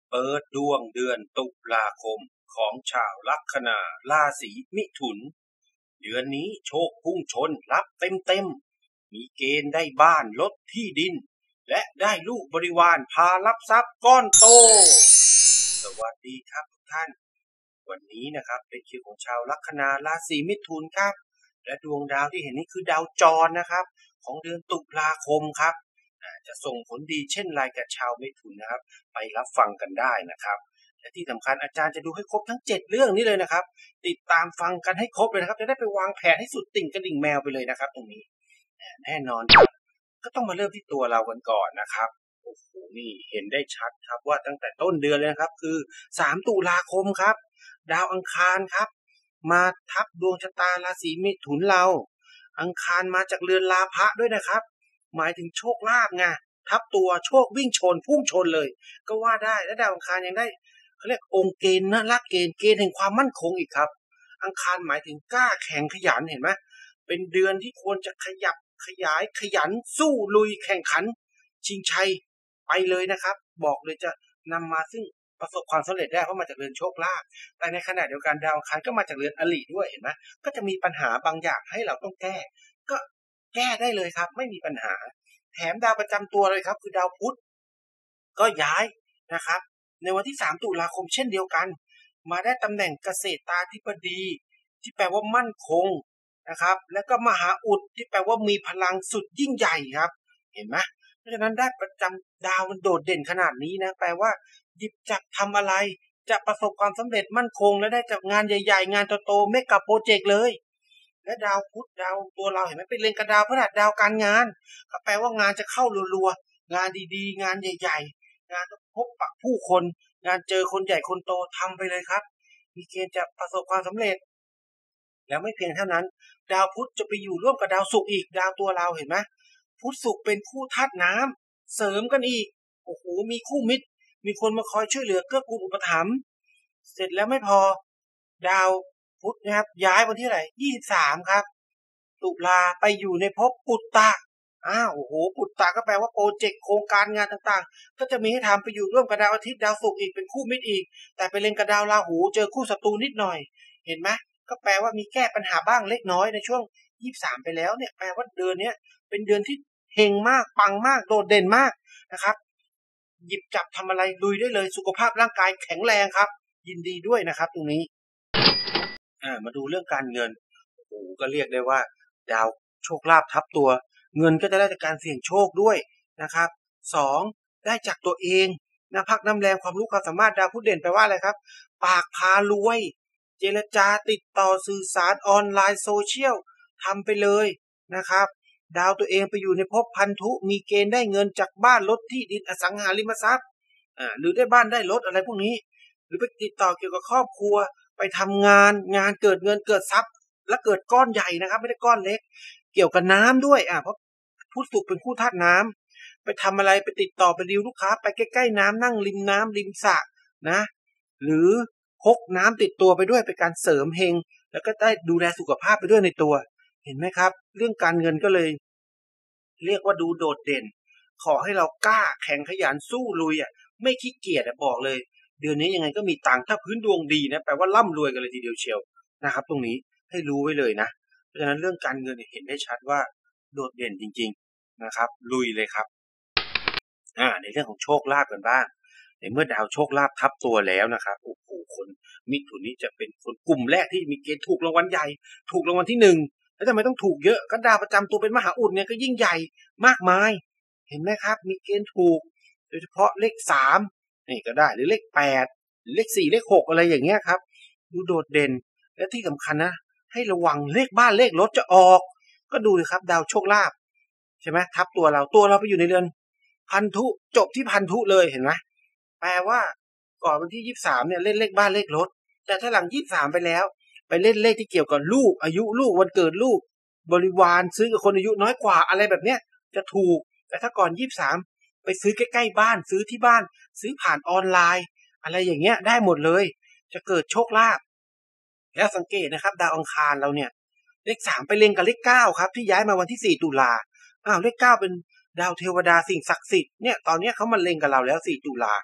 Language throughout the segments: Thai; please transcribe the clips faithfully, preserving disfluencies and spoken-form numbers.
เปิดดวงเดือนตุลาคมของชาวลัคนาราศีมิถุนเดือนนี้โชคพุ่งชนรับเต็มๆมีเกณฑ์ได้บ้านรถที่ดินและได้ลูกบริวารพารับทรัพย์ก้อนโตสวัสดีครับทุกท่านวันนี้นะครับเป็นคิวของชาวลัคนาราศีมิถุนครับและดวงดาวที่เห็นนี้คือดาวจรนะครับของเดือนตุลาคมครับจะส่งผลดีเช่นไรกับชาวมิถุนนะครับไปรับฟังกันได้นะครับและที่สำคัญอาจารย์จะดูให้ครบทั้งเจ็ดเรื่องนี้เลยนะครับติดตามฟังกันให้ครบเลยนะครับจะได้ไปวางแผนให้สุดติ่งกระดิ่งแมวไปเลยนะครับตรงนี้แน่นอนครับก็ต้องมาเริ่มที่ตัวเรากันก่อนนะครับโอ้โหนี่เห็นได้ชัดครับว่าตั้งแต่ต้นเดือนเลยนะครับคือสามตุลาคมครับดาวอังคารครับมาทับดวงชะตาราศีมิถุนเราอังคารมาจากเรือนลาภะด้วยนะครับหมายถึงโชคลาภไงทับตัวโชควิ่งชนพุ่งชนเลยก็ว่าได้และดาวอังคารยังได้เขาเรียกองค์เกณฑ์นะลักเกณฑ์เกณฑ์แห่งความมั่นคงอีกครับอังคารหมายถึงกล้าแข็งขยันเห็นไหมเป็นเดือนที่ควรจะขยับขยายขยันสู้ลุยแข่งขันชิงชัยไปเลยนะครับบอกเลยจะนำมาซึ่งประสบความสำเร็จได้เพราะมาจากเรือนโชคลาภแต่ในขณะเดียวกันดาวอังคารก็มาจากเรือนอริด้วยเห็นไหมก็จะมีปัญหาบางอย่างให้เราต้องแก้ก็แก้ได้เลยครับไม่มีปัญหาแถมดาวประจำตัวเลยครับคือดาวพุธก็ย้ายนะครับในวันที่สามตุลาคมเช่นเดียวกันมาได้ตำแหน่งเกษตราธิบดีที่แปลว่ามั่นคงนะครับแล้วก็มหาอุดที่แปลว่ามีพลังสุดยิ่งใหญ่ครับเห็นไหมเพราะฉะนั้นได้ประจำดาวมันโดดเด่นขนาดนี้นะแปลว่าหยิบจับทำอะไรจะประสบความสำเร็จมั่นคงและได้จากงานใหญ่ๆงานโตๆเมกะโปรเจกต์เลยและดาวพุธดาวตัวเราเห็นไหมเป็นเล็งกับดาวพฤหัสดาวการงานก็แปลว่างานจะเข้ารัวๆงานดีๆงานใหญ่ๆงานพบปะผู้คนงานเจอคนใหญ่คนโตทำไปเลยครับมีเกณฑ์จะประสบความสำเร็จแล้วไม่เพียงเท่านั้นดาวพุธจะไปอยู่ร่วมกับดาวศุกร์อีกดาวตัวเราเห็นไหมพุธศุกร์เป็นคู่ธาตุน้ำเสริมกันอีกโอ้โหมีคู่มิตรมีคนมาคอยช่วยเหลือเกื้อกูลอุปถัมภ์เสร็จแล้วไม่พอดาวพุธนะครับย้ายวันที่ไหนยี่สิบสามครับตุลาไปอยู่ในภพปุตตะอ้าวโอ้โหปุตตะก็แปลว่าโปรเจกต์โครงการงานต่างๆก็จะมีให้ทำไปอยู่ร่วมกับดาวอาทิตย์ดาวศุกร์อีกเป็นคู่มิตรอีกแต่ไปเล็งกับดาวราหูเจอคู่ศัตรูนิดหน่อยเห็นไหมก็แปลว่ามีแก้ปัญหาบ้างเล็กน้อยในช่วงยี่สิบสามไปแล้วเนี่ยแปลว่าเดือนนี้เป็นเดือนที่เฮงมากปังมากโดดเด่นมากนะครับหยิบจับทำอะไรลุยได้เลยสุขภาพร่างกายแข็งแรงครับยินดีด้วยนะครับตรงนี้อ่ามาดูเรื่องการเงินโอ้โหก็เรียกได้ว่าดาวโชคลาภทับตัวเงินก็จะได้จากการเสี่ยงโชคด้วยนะครับสองได้จากตัวเองนะพักน้ำแรงความรู้ความสามารถดาวพุธเด่นแปลว่าอะไรครับปากพารวยเจรจาติดต่อสื่อสารออนไลน์โซเชียลทำไปเลยนะครับดาวตัวเองไปอยู่ในภพพันธุมีเกณฑ์ได้เงินจากบ้านรถที่ดินอสังหาริมทรัพย์อ่าหรือได้บ้านได้รถอะไรพวกนี้หรือไปติดต่อเกี่ยวกับครอบครัวไปทำงานงานเกิดเงินเกิดทรัพย์และเกิดก้อนใหญ่นะครับไม่ได้ก้อนเล็กเกี่ยวกับน้ำด้วยอ่าเพราะพุธศุกร์เป็นคู่ธาตุน้ำไปทำอะไรไปติดต่อไปดีลลูกค้าไปใกล้ๆน้ำนั่งริมน้ำริมสระนะหรือพกน้ำติดตัวไปด้วยเป็นการเสริมเฮงแล้วก็ได้ดูแลสุขภาพไปด้วยในตัวเห็นไหมครับเรื่องการเงินก็เลยเรียกว่าดูโดดเด่นขอให้เรากล้าแข็งขยันสู้ลุยอ่ะไม่ขี้เกียจอ่ะบอกเลยเดือนนี้ยังไงก็มีตังค์ถ้าพื้นดวงดีนะแปลว่าร่ำรวยกันเลยทีเดียวเชียวนะครับตรงนี้ให้รู้ไว้เลยนะเพราะฉะนั้นเรื่องการเงินเห็นได้ชัดว่าโดดเด่นจริงๆนะครับลุยเลยครับอ่าในเรื่องของโชคลาภกันบ้างในเมื่อดาวโชคลาภทับตัวแล้วนะครับโอ้โหคนมิถุนนี้จะเป็นคนกลุ่มแรกที่มีเกณฑ์ถูกรางวัลใหญ่ถูกรางวัลที่หนึ่งแล้วทำไมต้องถูกเยอะก็ดาวประจำตัวเป็นมหาอุดเนี่ยก็ยิ่งใหญ่มากมายเห็นไหมครับมีเกณฑ์ถูกโดยเฉพาะเลขสามนี่ก็ได้หรือเลขแปดหรือเลขสี่เลขหกอะไรอย่างเงี้ยครับดูโดดเด่นและที่สำคัญนะให้ระวังเลขบ้านเลขรถจะออกก็ดูเลยครับดาวโชคลาภใช่ไหมทับตัวเราตัวเราไปอยู่ในเรือนพันธุจบที่พันธุเลยเห็นไหมแปลว่าก่อนวันที่ยี่สิบสามเนี่ยเล่นเลขบ้านเลขรถแต่ถ้าหลังยี่สิบสามไปแล้วไปเล่นเลขที่เกี่ยวกับลูกอายุลูกวันเกิดลูกบริวารซื้อกับคนอายุน้อยกว่าอะไรแบบเนี้ยจะถูกแต่ถ้าก่อนยี่สิบสามไปซื้อใกล้ๆบ้านซื้อที่บ้านซื้อผ่านออนไลน์อะไรอย่างเงี้ยได้หมดเลยจะเกิดโชคลาภแล้วสังเกตนะครับดาวอังคารเราเนี่ยเลขสามไปเล็งกับเลขเก้าครับที่ย้ายมาวันที่สี่ตุลาอ้าวเลขเก้าเป็นดาวเทวดาสิ่งศักดิ์สิทธิ์เนี่ยตอนนี้เขามาเล็งกับเราแล้วสี่ตุลา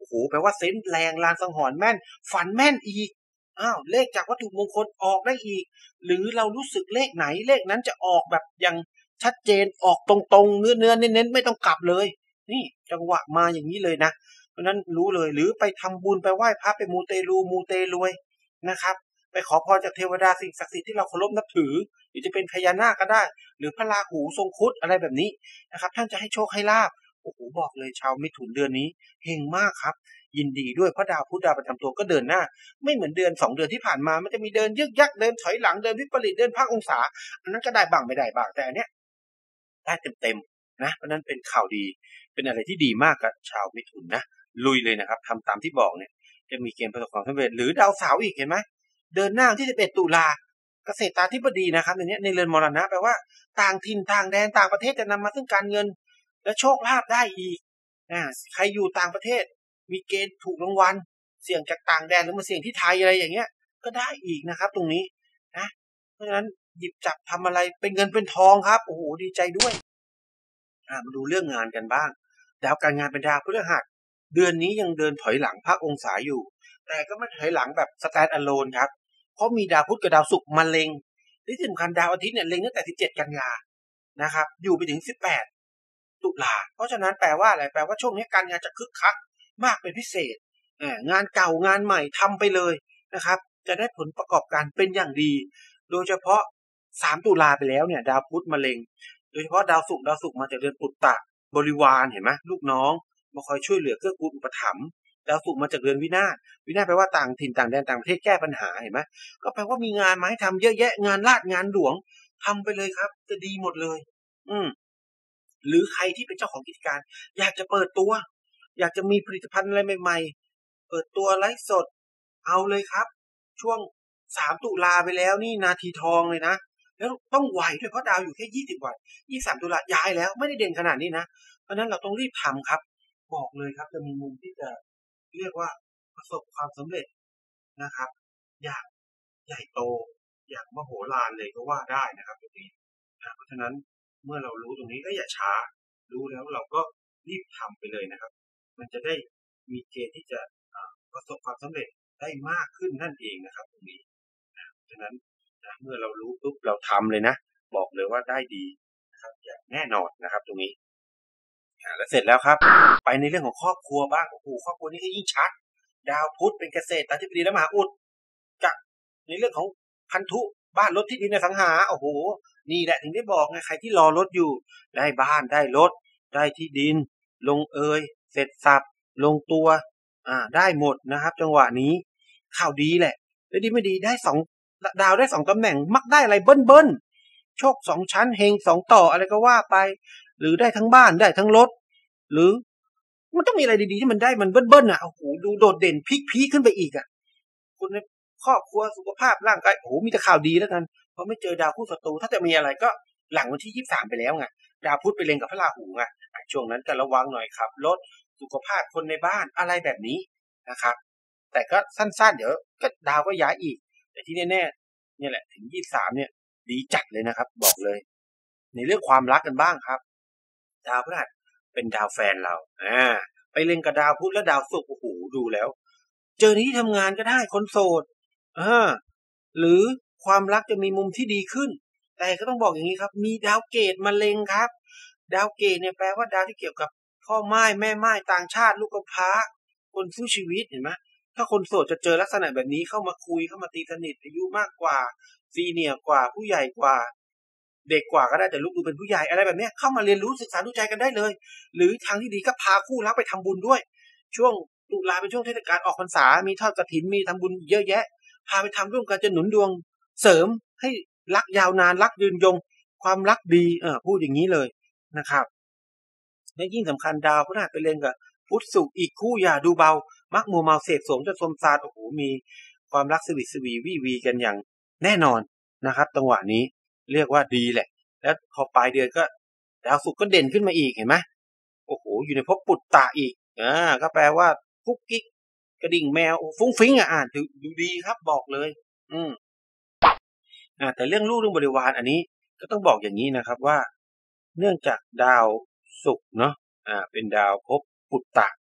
โอ้โหแปลว่าเซนส์แรงลางสังหรณ์แม่นฝันแม่นอีกอ้าวเลขจากวัตถุมงคลออกได้อีกหรือเรารู้สึกเลขไหนเลขนั้นจะออกแบบอย่างชัดเจนออกตรงๆเนื้อเนื้อเน้นๆไม่ต้องกลับเลยนี่จังหวะมาอย่างนี้เลยนะเพราะนั้นรู้เลยหรือไปทำบุญไปไหว้พระไปมูเตลูมูเตรวยนะครับไปขอพรจากเทวดาสิ่งศักดิ์สิทธิ์ที่เราเคารพนับถือหรือจะเป็นพญานาคก็ได้หรือพระราหูทรงครุฑอะไรแบบนี้นะครับท่านจะให้โชคให้ลาภโอ้โหบอกเลยชาวมิถุนเดือนนี้เฮงมากครับยินดีด้วยเพราะดาวพุธดาวประจำตัวก็เดินหน้าไม่เหมือนเดือนสองเดือนที่ผ่านมามันจะมีเดินยึกยักเดินถอยหลังเดินวิปริตเดินพักองศาอันนั้นก็ได้บ้างไม่ได้บ้างแต่อันเนี้ยได้เต็มๆนะเพราะนั้นเป็นข่าวดีเป็นอะไรที่ดีมากกับชาวมิถุนนะลุยเลยนะครับทำตามที่บอกเนี่ยจะมีเกณฑ์ประสบความสำเร็จหรือดาวเสาร์อีกเห็นไหมเดินหน้าที่สิบเอ็ดตุลาเกษตราธิบดีนะครับในนี้ในเรือนมรณะแปลว่าต่างถิ่นต่างแดนต่างประเทศจะนำมาซึ่งการเงินและโชคลาภได้อีกอ่าใครอยู่ต่างประเทศมีเกณฑ์ถูกรางวัลเสี่ยงจากต่างแดนหรือมาเสี่ยงที่ไทยอะไรอย่างเงี้ยก็ได้อีกนะครับตรงนี้นะเพราะฉะนั้นหยิบจับทำอะไรเป็นเงินเป็นทองครับโอ้โหดีใจด้วยอ่ามาดูเรื่องงานกันบ้างดาวการงานเป็นดาวพฤหัสเดือนนี้ยังเดินถอยหลังพักองศาอยู่แต่ก็ไม่ถอยหลังแบบสแตนด์อะโลนครับเพราะมีดาวพุธกับดาวศุกร์มาเล็งที่สำคัญดาวอาทิตย์เนี่ยเล็งตั้งแต่สิบเจ็ดกันยานะครับอยู่ไปถึงสิบแปดตุลาเพราะฉะนั้นแปลว่าอะไรแปลว่าช่วงนี้การงานจะคึกคักมากเป็นพิเศษงานเก่างานใหม่ทำไปเลยนะครับจะได้ผลประกอบการเป็นอย่างดีโดยเฉพาะสามตุลาไปแล้วเนี่ยดาวพุธมาเล็งโดยเฉพาะดาวศุกร์ดาวศุกร์มาจากเดือนปุตตะบริวารเห็นไหมลูกน้องมาคอยช่วยเหลือเกื้อกูลอุปถัมภ์ดาวศุกร์มาจากเดือนวินาศวินาศแปลว่าต่างถิ่นต่างแดนต่างประเทศแก้ปัญหาเห็นไหมก็แปลว่ามีงานมาให้ทำเยอะแยะงานลาดงานหลวงทำไปเลยครับจะดีหมดเลยอืมหรือใครที่เป็นเจ้าของกิจการอยากจะเปิดตัวอยากจะมีผลิตภัณฑ์อะไรใหม่ๆเปิดตัวไลฟ์สดเอาเลยครับช่วงสามตุลาไปแล้วนี่นาทีทองเลยนะแล้วต้องไหวด้วยเพราะดาวอยู่แค่ยี่สิบวันยี่สิบสามตุลาย้ายแล้วไม่ได้เด่นขนาดนี้นะเพราะนั้นเราต้องรีบทำครับบอกเลยครับจะมีมุมที่จะเรียกว่าประสบความสำเร็จนะครับอย่างใหญ่โตอย่างมโหฬารเลยก็ว่าได้นะครับตรงนี้เพราะฉะนั้นเมื่อเรารู้ตรงนี้ก็อย่าช้ารู้แล้วเราก็รีบทำไปเลยนะครับมันจะได้มีเกณฑ์ที่จะประสบความสำเร็จได้มากขึ้นนั่นเองนะครับตรงนี้เพราะฉะนั้นเมื่อเรารู้ปุ๊บเราทำเลยนะบอกเลยว่าได้ดีนะครับอย่างแน่นอนนะครับตรงนี้แล้วเสร็จแล้วครับไปในเรื่องของครอบครัวบ้างโอ้โหครอบครัวนี้ก็ยิ่งชัดดาวพุธเป็นเกษตรอธิบดีและมหาอุดกับในเรื่องของพันธุบ้านรถที่ดินในสังหาโอ้โหนี่แหละถึงได้บอกไงใครที่รอรถอยู่ได้บ้านได้รถได้ที่ดินลงเอยเสร็จสับลงตัวอ่าได้หมดนะครับจังหวะนี้ข่าวดีแหละและดีไม่ดีได้สองดาวได้สองตำแหน่งมักได้อะไรเบิ้ลเบิ้ลโชคสองชั้นเฮงสองต่ออะไรก็ว่าไปหรือได้ทั้งบ้านได้ทั้งรถหรือมันต้องมีอะไรดีๆที่มันได้มันเบิ้ลๆอ่ะโอ้โหดูโดดเด่นพีคๆขึ้นไปอีกอ่ะคุณในครอบครัวสุขภาพร่างกายโอ้โหมีแต่ข่าวดีแล้วกันเพราะไม่เจอดาวคู่ศัตรูถ้าจะมีอะไรก็หลังวันที่ยี่สิบสามไปแล้วไงดาวพุธไปเล็งกับพระราหูไงช่วงนั้นก็ระวังหน่อยครับลดสุขภาพคนในบ้านอะไรแบบนี้นะครับแต่ก็สั้นๆเดี๋ยวก็ดาวก็ย้ายอีกแต่ที่แน่ๆเนี่ยแหละถึงยี่สิบสามเนี่ยดีจัดเลยนะครับบอกเลยในเรื่องความรักกันบ้างครับดาวพฤหัสเป็นดาวแฟนเราอ่าไปเล็งกับดาวพุธและดาวศุกร์โอ้โหดูแล้วเจอที่ทำงานก็ได้คนโสดอ่าหรือความรักจะมีมุมที่ดีขึ้นแต่ก็ต้องบอกอย่างนี้ครับมีดาวเกตมาเล็งครับดาวเกตเนี่ยแปลว่าดาวที่เกี่ยวกับพ่อไม้แม่ไม้ต่างชาติลูกกำพร้าคนสู้ชีวิตเห็นไหมถ้าคนโสดจะเจอลักษณะแบบนี้เข้ามาคุยเข้ามาตีสนิทอายุมากกว่าซีเนียร์กว่าผู้ใหญ่กว่าเด็กกว่าก็ได้แต่ลูกดูเป็นผู้ใหญ่อะไรแบบนี้เข้ามาเรียนรู้ศึกษาดูใจกันได้เลยหรือทางที่ดีก็พาคู่รักไปทำบุญด้วยช่วงตุลาเป็นช่วงเทศกาลออกพรรษามีทอดกฐินมีทำบุญเยอะแยะพาไปทำร่วมกันจะหนุนดวงเสริมให้รักยาวนานรักยืนยงความรักดีเออพูดอย่างนี้เลยนะครับและยิ่งสำคัญดาวพฤหัสไปเล็งกับพุธศุกร์อีกคู่อย่าดูเบามักมัวเมาเสพสมจนสมซานโอ้โหมีความรักสวิตสวีวิวีกันอย่างแน่นอนนะครับจังหวะนี้เรียกว่าดีแหละแล้วพอปลายเดือนก็ดาวศุกร์ก็เด่นขึ้นมาอีกเห็นไหมโอ้โหอยู่ในภพปุตตะอีกอ่าก็แปลว่ากุ๊กกิ๊กกระดิ่งแมวฟุ้งฟิ้งอ่ะอ่านดูดูดีครับบอกเลยอืมอ่าแต่เรื่องลูกเรื่องบริวารอันนี้ก็ต้องบอกอย่างนี้นะครับว่าเนื่องจากดาวศุกร์เนาะอ่าเป็นดาวภพปุตตะ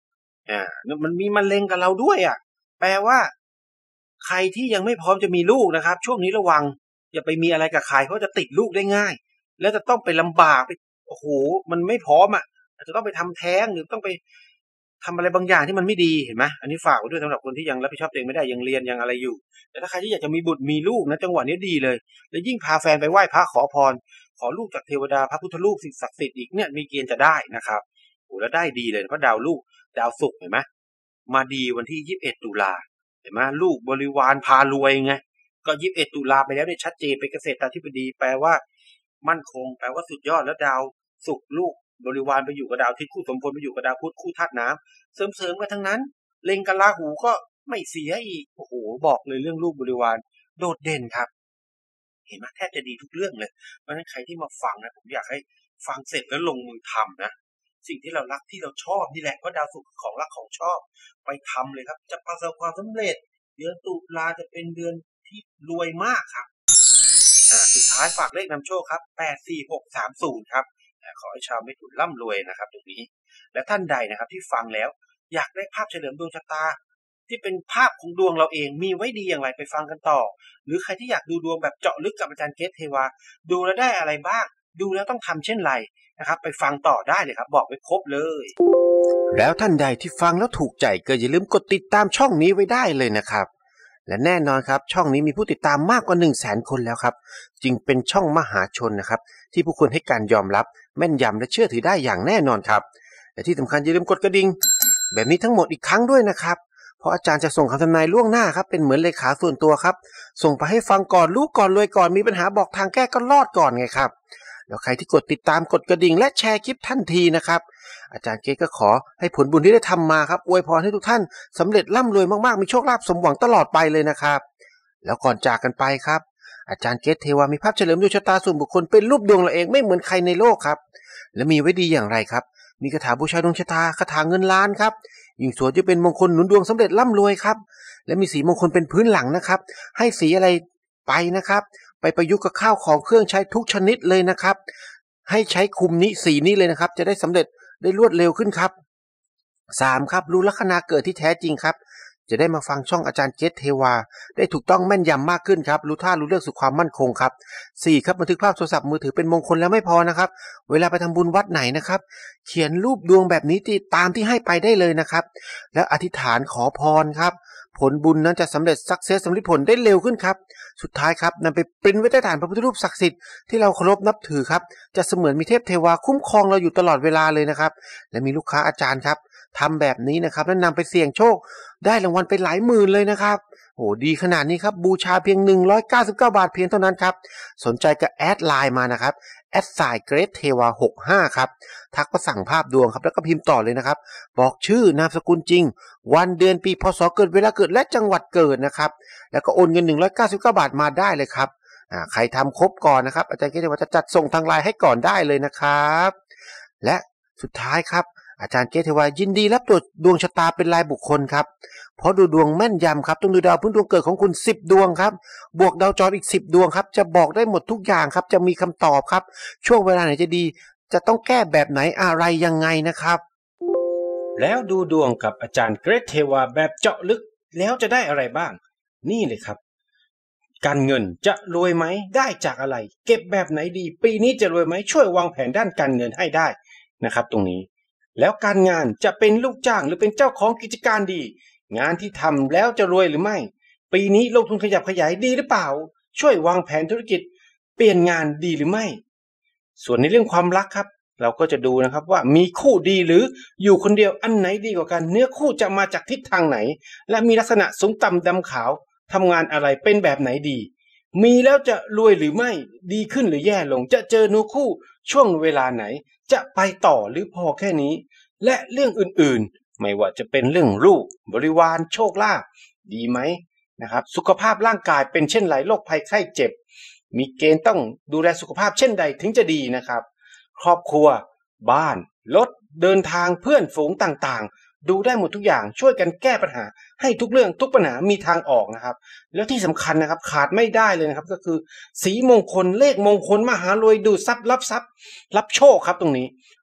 อ่ามันมีมะเร็งกับเราด้วยอ่ะแปลว่าใครที่ยังไม่พร้อมจะมีลูกนะครับช่วงนี้ระวังอย่าไปมีอะไรกับใครเพราะจะติดลูกได้ง่ายแล้วจะต้องไปลำบากไปโอ้โหมันไม่พร้อมอ่ะอาจจะต้องไปทำแท้งหรือต้องไปทำอะไรบางอย่างที่มันไม่ดีเห็นไหมอันนี้ฝากไว้ด้วยสำหรับคนที่ยังรับผิดชอบตัวเองไม่ได้ยังเรียนยังอะไรอยู่แต่ถ้าใครที่อยากจะมีบุตรมีลูกนะจังหวะนี้ดีเลยแล้วยิ่งพาแฟนไปไหว้พระขอพรขอลูกจากเทวดาพระพุทธรูปสิ่งศักดิ์สิทธิ์อีกเนี่ยมีเกณฑ์จะได้นะครับโอ้แล้วได้ดีเลยเพราะดาวลูกดาวศุกร์เห็นไหมมาดีวันที่ยี่สิบเอ็ดตุลาเห็นไหมลูกบริวารพารวยไงก็ยี่สิบเอ็ดตุลาไปแล้วเนี่ยชัดเจนเป็นเกษตรธิบดีแปลว่ามั่นคงแปลว่าสุดยอดแล้วดาวศุกร์ลูกบริวารไปอยู่กับดาวที่คู่สมพลไปอยู่กับดาวพุธคู่ธาตุน้ำเสริมๆกันทั้งนั้นเล็งกับราหูก็ไม่เสียอีกโอ้โหบอกเลยเรื่องลูกบริวารโดดเด่นครับเห็นไหมแทบจะดีทุกเรื่องเลยเพราะฉะนั้นใครที่มาฟังนะผมอยากให้ฟังเสร็จแล้วลงมือทำนะสิ่งที่เรารักที่เราชอบนี่แหละเพราะดาวศุกร์ของรักของชอบไปทำเลยครับจะประสบความสำเร็จเดือนตุลาจะเป็นเดือนที่รวยมากครับอ่าสุดท้ายฝากเลขนำโชคครับแปด สี่ หก สาม ศูนย์ครับขอให้ชาวเมถุนร่ำรวยนะครับตรงนี้และท่านใดนะครับที่ฟังแล้วอยากได้ภาพเฉลิมดวงชะตาที่เป็นภาพของดวงเราเองมีไว้ดีอย่างไรไปฟังกันต่อหรือใครที่อยากดูดวงแบบเจาะลึกกับอาจารย์เกตเทวาดูแล้วได้อะไรบ้างดูแล้วต้องทำเช่นไรนะครับไปฟังต่อได้เลยครับบอกไว้ครบเลยแล้วท่านใดที่ฟังแล้วถูกใจก็อย่าลืมกดติดตามช่องนี้ไว้ได้เลยนะครับและแน่นอนครับช่องนี้มีผู้ติดตามมากกว่า หนึ่งแสน คนแล้วครับจึงเป็นช่องมหาชนนะครับที่ผู้คนให้การยอมรับแม่นยำและเชื่อถือได้อย่างแน่นอนครับและที่สำคัญอย่าลืมกดกระดิ่งแบบนี้ทั้งหมดอีกครั้งด้วยนะครับเพราะอาจารย์จะส่งคำทำนายล่วงหน้าครับเป็นเหมือนเลขาส่วนตัวครับส่งไปให้ฟังก่อนรู้ก่อนรวยก่อนมีปัญหาบอกทางแก้ก็รอดก่อนไงครับแล้วใครที่กดติดตามกดกระดิ่งและแชร์คลิปทันทีนะครับอาจารย์เกตก็ขอให้ผลบุญที่ได้ทำมาครับอวยพรให้ทุกท่านสำเร็จร่ำรวยมากๆมีโชคลาภสมหวังตลอดไปเลยนะครับแล้วก่อนจากกันไปครับอาจารย์เกตเทวามีภาพเฉลิมดวงชะตาส่วนบุคคลเป็นรูปดวงเราเองไม่เหมือนใครในโลกครับและมีไว้ดีอย่างไรครับมีคาถาบูชาดวงชะตาคาถาเงินล้านครับยิ่งสวยจะเป็นมงคลหนุนดวงสำเร็จร่ำรวยครับและมีสีมงคลเป็นพื้นหลังนะครับให้สีอะไรไปนะครับไปประยุกต์กับข้าวของเครื่องใช้ทุกชนิดเลยนะครับให้ใช้คุมนี้สีนี้เลยนะครับจะได้สำเร็จได้รวดเร็วขึ้นครับสามครับรู้ลัคนาเกิดที่แท้จริงครับจะได้มาฟังช่องอาจารย์เกตเทวาได้ถูกต้องแม่นยำมากขึ้นครับรู้ท่ารู้เรื่องสู่ความมั่นคงครับสี่ครับบันทึกภาพโทรศัพท์มือถือเป็นมงคลแล้วไม่พอนะครับเวลาไปทำบุญวัดไหนนะครับเขียนรูปดวงแบบนี้ตามที่ให้ไปได้เลยนะครับแล้วอธิษฐานขอพรครับผลบุญนั้นจะสำเร็จสักเซสสำเร็จผลได้เร็วขึ้นครับสุดท้ายครับนำไปปริ้นไว้ใต้ฐานพระพุทธรูปศักดิ์สิทธิ์ที่เราเคารพนับถือครับจะเสมือนมีเทพเทวาคุ้มครองเราอยู่ตลอดเวลาเลยนะครับและมีลูกค้าอาจารย์ครับทำแบบนี้นะครับแล้วนำไปเสี่ยงโชคได้รางวัลไปหลายหมื่นเลยนะครับโอ้ดีขนาดนี้ครับบูชาเพียงหนึ่งร้อยเก้าสิบเก้าบาทเพียงเท่านั้นครับสนใจก็แอดไลน์มานะครับแอดไซน์เกรทเทวาหกสิบห้าครับทักมาสั่งภาพดวงครับแล้วก็พิมพ์ต่อเลยนะครับบอกชื่อนามสกุลจริงวันเดือนปีพศเกิดเวลาเกิดและจังหวัดเกิดนะครับแล้วก็โอนเงินหนึ่งร้อยเก้าสิบเก้าบาทมาได้เลยครับอ่าใครทำครบก่อนนะครับอาจารย์เกรทจะจัดส่งทางไลน์ให้ก่อนได้เลยนะครับและสุดท้ายครับอาจารย์เกตเทวายินดีรับตรวจดวงชะตาเป็นรายบุคคลครับเพราะดูดวงแม่นยำครับต้องดูดาวพื้นดวงเกิดของคุณสิบดวงครับบวกดาวจรอีกสิบดวงครับจะบอกได้หมดทุกอย่างครับจะมีคำตอบครับช่วงเวลาไหนจะดีจะต้องแก้แบบไหนอะไรยังไงนะครับแล้วดูดวงกับอาจารย์เกรทเทวาแบบเจาะลึกแล้วจะได้อะไรบ้างนี่เลยครับการเงินจะรวยไหมได้จากอะไรเก็บแบบไหนดีปีนี้จะรวยไหมช่วยวางแผนด้านการเงินให้ได้นะครับตรงนี้แล้วการงานจะเป็นลูกจ้างหรือเป็นเจ้าของกิจการดีงานที่ทำแล้วจะรวยหรือไม่ปีนี้ลงทุนขยับขยายดีหรือเปล่าช่วยวางแผนธุรกิจเปลี่ยนงานดีหรือไม่ส่วนในเรื่องความรักครับเราก็จะดูนะครับว่ามีคู่ดีหรืออยู่คนเดียวอันไหนดีกว่ากันเนื้อคู่จะมาจากทิศทางไหนและมีลักษณะสูงต่ำดำขาวทำงานอะไรเป็นแบบไหนดีมีแล้วจะรวยหรือไม่ดีขึ้นหรือแย่ลงจะเจอเนื้อคู่ช่วงเวลาไหนจะไปต่อหรือพอแค่นี้และเรื่องอื่นๆไม่ว่าจะเป็นเรื่องลูกบริวารโชคลาภดีไหมนะครับสุขภาพร่างกายเป็นเช่นไรโรคภัยไข้เจ็บมีเกณฑ์ต้องดูแลสุขภาพเช่นใดถึงจะดีนะครับครอบครัวบ้านรถเดินทางเพื่อนฝูงต่างๆดูได้หมดทุกอย่างช่วยกันแก้ปัญหาให้ทุกเรื่องทุกปัญหามีทางออกนะครับแล้วที่สำคัญนะครับขาดไม่ได้เลยนะครับก็คือสีมงคลเลขมงคลมหารวยดูดทรัพย์รับทรัพย์รับโชคครับตรงนี้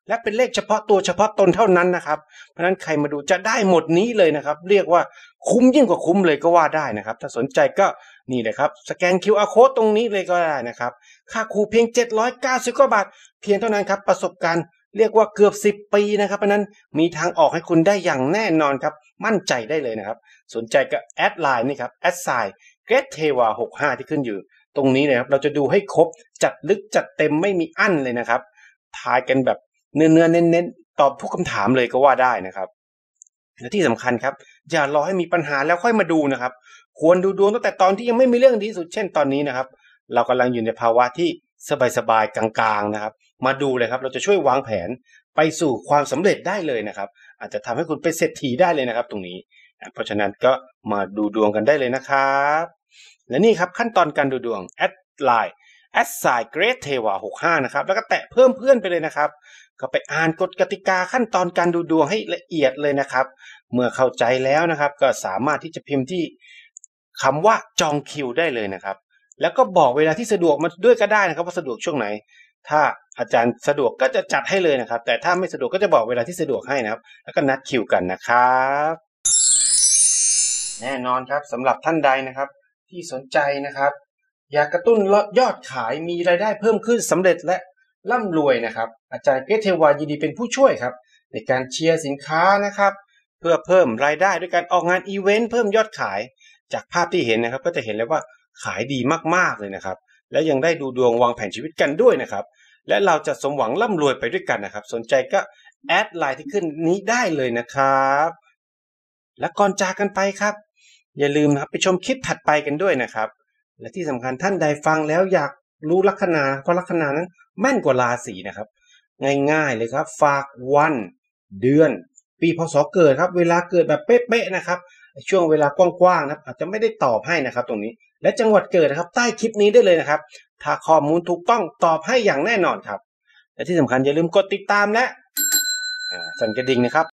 และเป็นเลขเฉพาะตัวเฉพาะตนเท่านั้นนะครับเพราะฉะนั้นใครมาดูจะได้หมดนี้เลยนะครับเรียกว่าคุ้มยิ่งกว่าคุ้มเลยก็ว่าได้นะครับถ้าสนใจก็นี่เลยครับสแกน คิว อาร์ Code ตรงนี้เลยก็ได้นะครับค่าครูเพียงเจ็ดร้อยเก้าสิบกว่าบาทเพียงเท่านั้นครับประสบการณ์เรียกว่าเกือบสิบปีนะครับเพราะนั้นมีทางออกให้คุณได้อย่างแน่นอนครับมั่นใจได้เลยนะครับสนใจก็แอดไลน์นี่ครับแอดไซน์เกรทเทวาหกสิบห้าที่ขึ้นอยู่ตรงนี้เลยครับเราจะดูให้ครบจัดลึกจัดเต็มไม่มีอั้นเลยนะครับทายกันแบบเนื้อเนื้อเน้นๆตอบทุกคำถามเลยก็ว่าได้นะครับและที่สำคัญครับอย่ารอให้มีปัญหาแล้วค่อยมาดูนะครับควรดูดวงตั้งแต่ตอนที่ยังไม่มีเรื่องดีสุดเช่นตอนนี้นะครับเรากำลังอยู่ในภาวะที่สบายๆกลางๆนะครับมาดูเลยครับเราจะช่วยวางแผนไปสู่ความสำเร็จได้เลยนะครับอาจจะทำให้คุณเป็นเศรษฐีได้เลยนะครับตรงนี้เพราะฉะนั้นก็มาดูดวงกันได้เลยนะครับและนี่ครับขั้นตอนการดูดวงแอดไลน์แอดไซน์เกรทเทวาหกสิบห้านะครับแล้วก็แตะเพิ่มเพื่อนไปเลยนะครับก็ไปอ่านกฎกติกาขั้นตอนการดูดวงให้ละเอียดเลยนะครับเมื่อเข้าใจแล้วนะครับก็สามารถที่จะพิมพ์ที่คำว่าจองคิวได้เลยนะครับแล้วก็บอกเวลาที่สะดวกมาด้วยก็ได้นะครับว่าสะดวกช่วงไหนถ้าอาจารย์สะดวกก็จะจัดให้เลยนะครับแต่ถ้าไม่สะดวกก็จะบอกเวลาที่สะดวกให้นะครับแล้วก็นัดคิวกันนะครับแน่นอนครับสำหรับท่านใดนะครับที่สนใจนะครับอยากกระตุ้นยอดขายมีรายได้เพิ่มขึ้นสำเร็จและร่ำรวยนะครับอาจารย์เกรทเทวายินดีเป็นผู้ช่วยครับในการเชียร์สินค้านะครับเพื่อเพิ่มรายได้ด้วยการออกงานอีเวนต์เพิ่มยอดขายจากภาพที่เห็นนะครับก็จะเห็นเลยว่าขายดีมากๆเลยนะครับและยังได้ดูดวงวางแผนชีวิตกันด้วยนะครับและเราจะสมหวังร่ำรวยไปด้วยกันนะครับสนใจก็แอดไลน์ที่ขึ้นนี้ได้เลยนะครับและก่อนจากกันไปครับอย่าลืมนะครับไปชมคลิปถัดไปกันด้วยนะครับและที่สำคัญท่านใดฟังแล้วอยากรู้ลัคนาเพราะลัคนานั้นแม่นกว่าราศีนะครับง่ายๆเลยครับฝากวันเดือนปีพศเกิดครับเวลาเกิดแบบเป๊ะๆนะครับช่วงเวลากว้างๆนะครับอาจจะไม่ได้ตอบให้นะครับตรงนี้และจังหวัดเกิดนะครับใต้คลิปนี้ได้เลยนะครับถ้าข้อมูลถูกต้องตอบให้อย่างแน่นอนครับและที่สำคัญอย่าลืมกดติดตามและสั่นกระดิ่งนะครับ